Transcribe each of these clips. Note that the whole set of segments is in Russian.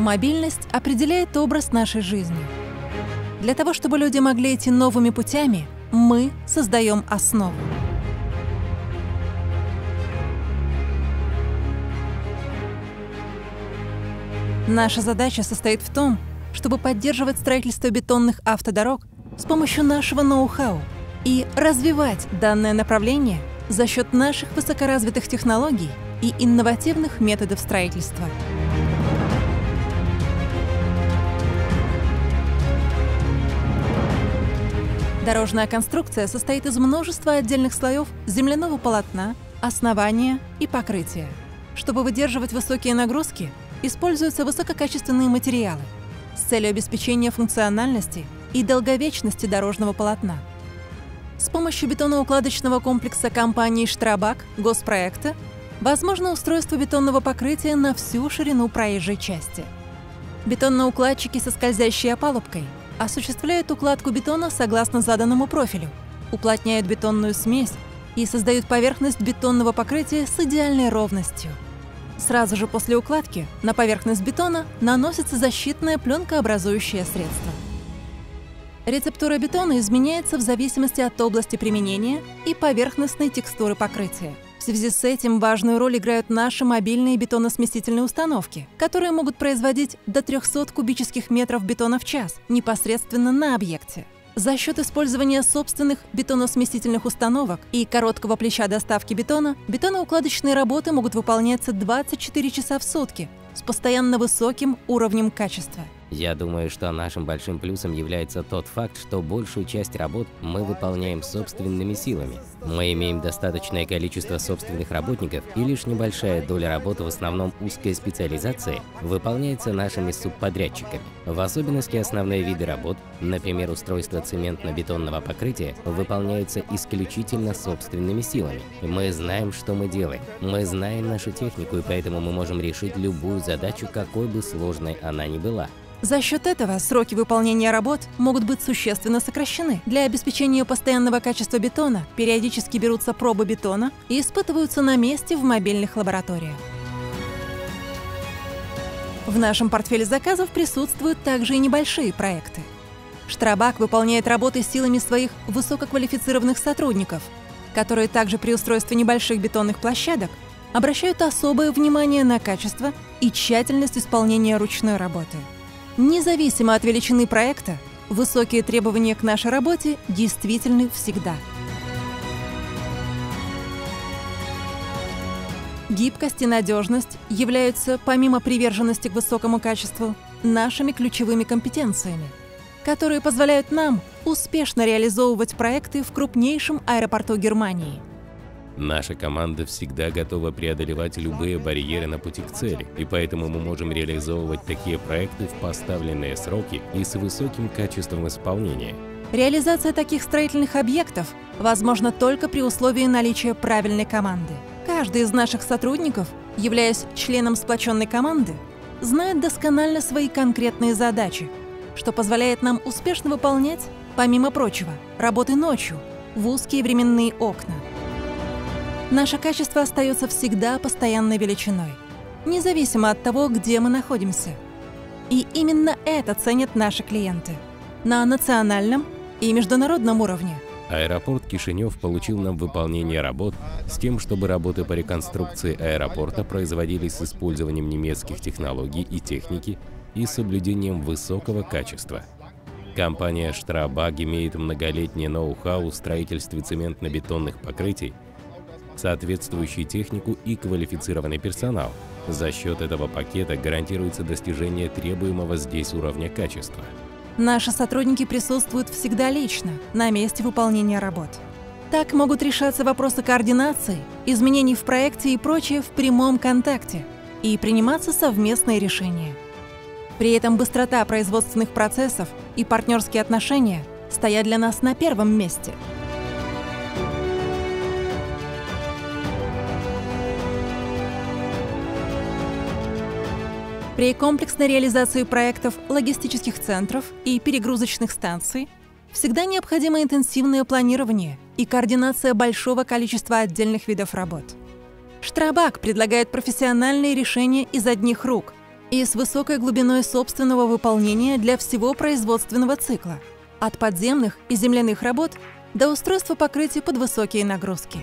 Мобильность определяет образ нашей жизни. Для того, чтобы люди могли идти новыми путями, мы создаем основу. Наша задача состоит в том, чтобы поддерживать строительство бетонных автодорог с помощью нашего ноу-хау и развивать данное направление за счет наших высокоразвитых технологий и инновативных методов строительства. Дорожная конструкция состоит из множества отдельных слоев земляного полотна, основания и покрытия. Чтобы выдерживать высокие нагрузки, используются высококачественные материалы с целью обеспечения функциональности и долговечности дорожного полотна. С помощью бетоноукладочного комплекса компании «Штрабак» госпроекта возможно устройство бетонного покрытия на всю ширину проезжей части. Бетоноукладчики со скользящей опалубкой осуществляют укладку бетона согласно заданному профилю, уплотняют бетонную смесь и создают поверхность бетонного покрытия с идеальной ровностью. Сразу же после укладки на поверхность бетона наносится защитное пленкообразующее средство. Рецептура бетона изменяется в зависимости от области применения и поверхностной текстуры покрытия. В связи с этим важную роль играют наши мобильные бетоносмесительные установки, которые могут производить до 300 кубических метров бетона в час непосредственно на объекте. За счет использования собственных бетоносмесительных установок и короткого плеча доставки бетона, бетоноукладочные работы могут выполняться 24 часа в сутки с постоянно высоким уровнем качества. Я думаю, что нашим большим плюсом является тот факт, что большую часть работ мы выполняем собственными силами. Мы имеем достаточное количество собственных работников, и лишь небольшая доля работы, в основном узкой специализации, выполняется нашими субподрядчиками. В особенности основные виды работ, например, устройство цементно-бетонного покрытия, выполняются исключительно собственными силами. Мы знаем, что мы делаем. Мы знаем нашу технику, и поэтому мы можем решить любую задачу, какой бы сложной она ни была. За счет этого сроки выполнения работ могут быть существенно сокращены. Для обеспечения постоянного качества бетона периодически берутся пробы бетона и испытываются на месте в мобильных лабораториях. В нашем портфеле заказов присутствуют также и небольшие проекты. Штрабак выполняет работы силами своих высококвалифицированных сотрудников, которые также при устройстве небольших бетонных площадок обращают особое внимание на качество и тщательность исполнения ручной работы. Независимо от величины проекта, высокие требования к нашей работе действительны всегда. Гибкость и надежность являются, помимо приверженности к высокому качеству, нашими ключевыми компетенциями, которые позволяют нам успешно реализовывать проекты в крупнейшем аэропорту Германии. Наша команда всегда готова преодолевать любые барьеры на пути к цели, и поэтому мы можем реализовывать такие проекты в поставленные сроки и с высоким качеством исполнения. Реализация таких строительных объектов возможна только при условии наличия правильной команды. Каждый из наших сотрудников, являясь членом сплоченной команды, знает досконально свои конкретные задачи, что позволяет нам успешно выполнять, помимо прочего, работы ночью в узкие временные окна. Наше качество остается всегда постоянной величиной, независимо от того, где мы находимся. И именно это ценят наши клиенты на национальном и международном уровне. Аэропорт Кишинев получил нам выполнение работ с тем, чтобы работы по реконструкции аэропорта производились с использованием немецких технологий и техники и соблюдением высокого качества. Компания «Штрабак» имеет многолетнее ноу-хау в строительстве цементно-бетонных покрытий, соответствующую технику и квалифицированный персонал. За счет этого пакета гарантируется достижение требуемого здесь уровня качества. Наши сотрудники присутствуют всегда лично, на месте выполнения работ. Так могут решаться вопросы координации, изменений в проекте и прочее в прямом контакте и приниматься совместные решения. При этом быстрота производственных процессов и партнерские отношения стоят для нас на первом месте. При комплексной реализации проектов логистических центров и перегрузочных станций всегда необходимо интенсивное планирование и координация большого количества отдельных видов работ. Штрабак предлагает профессиональные решения из одних рук, и с высокой глубиной собственного выполнения для всего производственного цикла, от подземных и земляных работ до устройства покрытия под высокие нагрузки.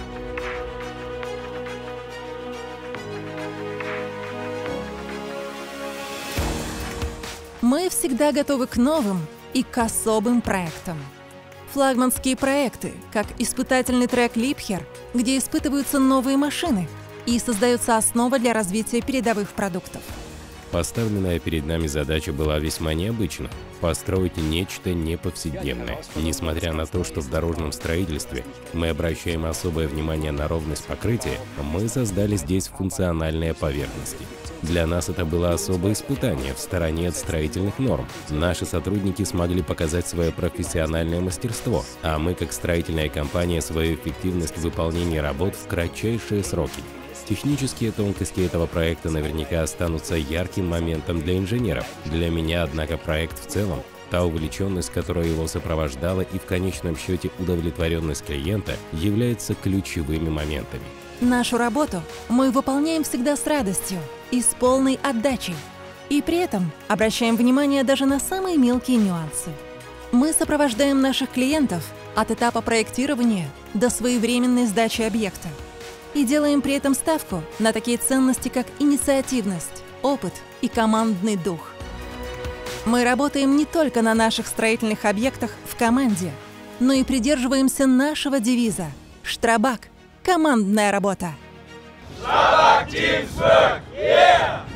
Мы всегда готовы к новым и к особым проектам. Флагманские проекты, как испытательный трек Liebherr, где испытываются новые машины и создается основа для развития передовых продуктов. Поставленная перед нами задача была весьма необычна – построить нечто неповседневное. Несмотря на то, что в дорожном строительстве мы обращаем особое внимание на ровность покрытия, мы создали здесь функциональные поверхности. Для нас это было особое испытание в стороне от строительных норм. Наши сотрудники смогли показать свое профессиональное мастерство, а мы, как строительная компания, свою эффективность в выполнении работ в кратчайшие сроки. Технические тонкости этого проекта наверняка останутся ярким моментом для инженеров. Для меня, однако, проект в целом, та увлеченность, которая его сопровождала, и в конечном счете удовлетворенность клиента являются ключевыми моментами. Нашу работу мы выполняем всегда с радостью и с полной отдачей. И при этом обращаем внимание даже на самые мелкие нюансы. Мы сопровождаем наших клиентов от этапа проектирования до своевременной сдачи объекта. И делаем при этом ставку на такие ценности, как инициативность, опыт и командный дух. Мы работаем не только на наших строительных объектах в команде, но и придерживаемся нашего девиза «Штрабак. Командная работа». Strabag Teamwork! Yeah!